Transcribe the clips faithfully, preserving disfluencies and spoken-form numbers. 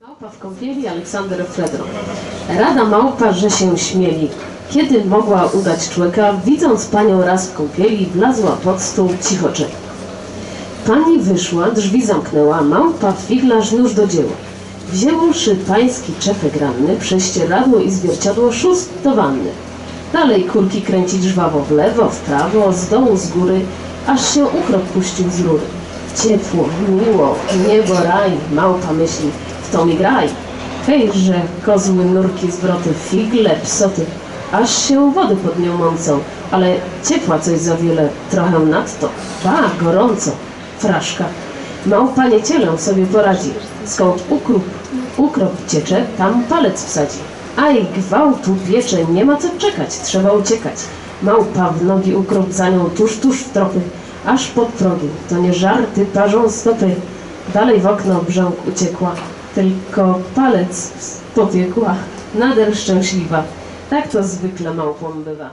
Małpa w kąpieli, Aleksander Fredro. Rada małpa, że się śmieli. Kiedy mogła udać człeka, widząc panią raz w kąpieli, wlazła pod stół, cicho czeka. Pani wyszła, drzwi zamknęła, małpa figlarz już do dzieła. Wzięłszy pański czepek ranny, prześcieradło i zwierciadło szóst do wanny. Dalej kurki kręcić żwawo w lewo, w prawo, z dołu, z góry, aż się ukrop puścił z rury. Ciepło, miło, niebo, raj, małpa myśli, w to mi graj. Hejże, kozły, nurki, zwroty, figle, psoty, aż się wody pod nią mącą, ale ciepła coś za wiele, trochę nadto, ba, gorąco, fraszka. Małpa nie cielę sobie poradzi, skąd ukrop, ukrop ciecze, tam palec wsadzi. Aj, gwałtu piecze, nie ma co czekać, trzeba uciekać. Małpa w nogi ukrop za nią, tuż, tuż w tropy, aż pod progiem. To nie żarty, parzą stopy. Dalej w okno brzęk uciekła, tylko palec popiekła. Nader szczęśliwa, tak to zwykle małpom bywa.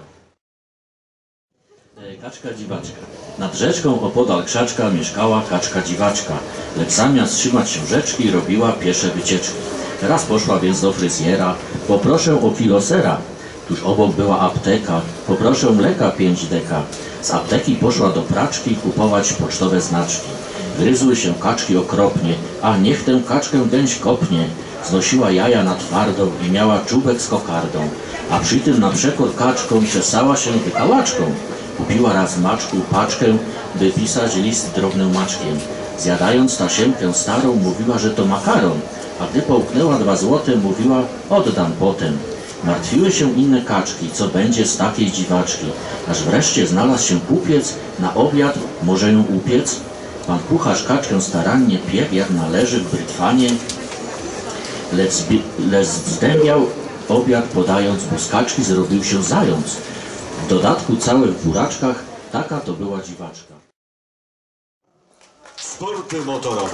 Kaczka dziwaczka. Nad rzeczką opodal krzaczka mieszkała kaczka dziwaczka, lecz zamiast trzymać się rzeczki, robiła piesze wycieczki. Raz poszła więc do fryzjera, poproszę o kilo sera. Tuż obok była apteka, poproszę mleka pięć deka. Z apteki poszła do praczki kupować pocztowe znaczki. Gryzły się kaczki okropnie, a niech tę kaczkę dęć kopnie. Znosiła jaja na twardą i miała czubek z kokardą, a przy tym na przekór kaczką czesała się wykałaczką. Kupiła raz maczku paczkę, by pisać list drobnym maczkiem. Zjadając tasiemkę starą, mówiła, że to makaron, a gdy połknęła dwa złote, mówiła, oddam potem. Martwiły się inne kaczki, co będzie z takiej dziwaczki, aż wreszcie znalazł się kupiec, na obiad może ją upiec. Pan kucharz kaczkę starannie piekł, jak należy w brytwanie, lecz, lecz zdębiał obiad podając, bo z kaczki zrobił się zając. W dodatku całe w buraczkach, taka to była dziwaczka. Sporty motorowe.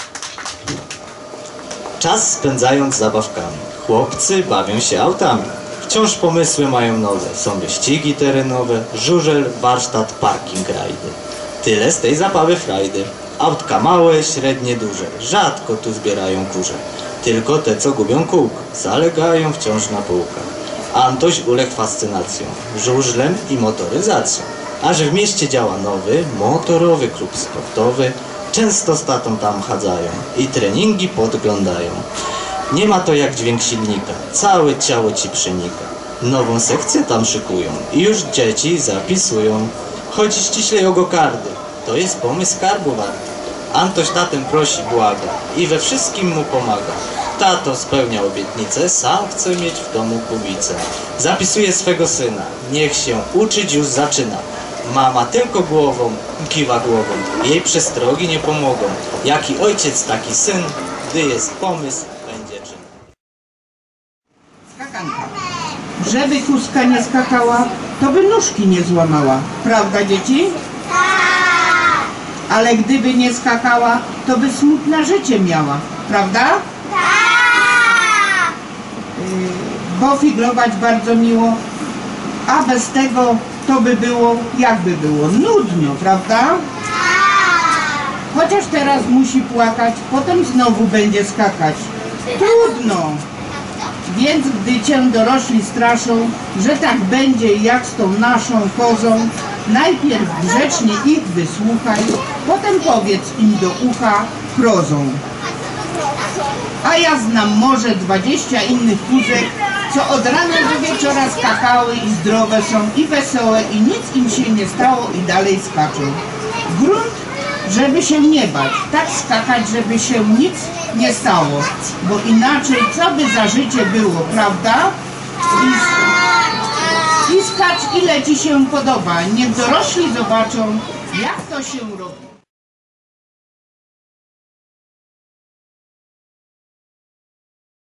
Czas spędzając zabawkami. Chłopcy bawią się autami. Wciąż pomysły mają nowe. Są wyścigi terenowe, żużel, warsztat, parking, rajdy. Tyle z tej zabawy frajdy. Autka małe, średnie, duże. Rzadko tu zbierają kurze. Tylko te, co gubią kółka. Zalegają wciąż na półkach. Antoś uległ fascynacją, żużlem i motoryzacją. A że w mieście działa nowy, motorowy klub sportowy, często z tatą tam chadzają i treningi podglądają. Nie ma to jak dźwięk silnika, całe ciało ci przenika. Nową sekcję tam szykują i już dzieci zapisują. Chodzi ściślej o gokardy, to jest pomysł skarbu warty. Antoś tatę prosi, błaga i we wszystkim mu pomaga. Tato spełnia obietnicę, sam chce mieć w domu kubicę. Zapisuje swego syna, niech się uczyć już zaczyna. Mama tylko głową kiwa głową, jej przestrogi nie pomogą. Jaki ojciec, taki syn, gdy jest pomysł, będzie czyn. Skakanka. Żeby kuska nie skakała, to by nóżki nie złamała. Prawda, dzieci? Tak! Ale gdyby nie skakała, to by smutne życie miała. Prawda? Tak! Yy, bo figlować bardzo miło, a bez tego to by było, jakby było, nudno, prawda? Tak! Chociaż teraz musi płakać, potem znowu będzie skakać. Trudno! Więc gdy cię dorośli straszą, że tak będzie jak z tą naszą kozą, najpierw grzecznie ich wysłuchaj, potem powiedz im do ucha prozą. A ja znam może dwadzieścia innych kózek, co od rana do wieczora skakały i zdrowe są i wesołe i nic im się nie stało i dalej skaczą. Grunt, żeby się nie bać, tak skakać, żeby się nic nie stało, bo inaczej co by za życie było, prawda? I, i skacz ile ci się podoba, niech dorośli zobaczą, jak to się robi.